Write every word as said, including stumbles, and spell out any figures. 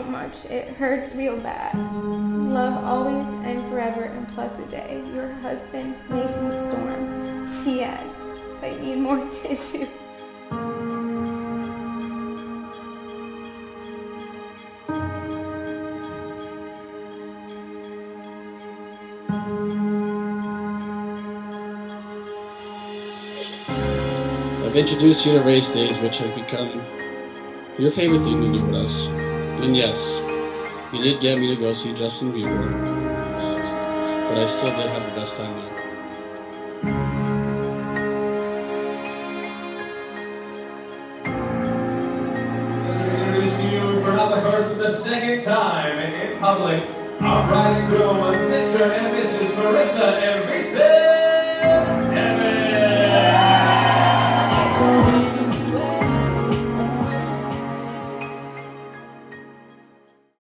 much. It hurts real bad. Love always and forever and plus a day. Your husband, Mason Storm. P S I need more tissue. I've introduced you to race days, which has become your favorite thing to do with us. And yes, you did get me to go see Justin Bieber, but I still did have the best time there. Introduce to you for not the first but the second time in public, our bride and groom, Mister and Missus Marissa and Mason.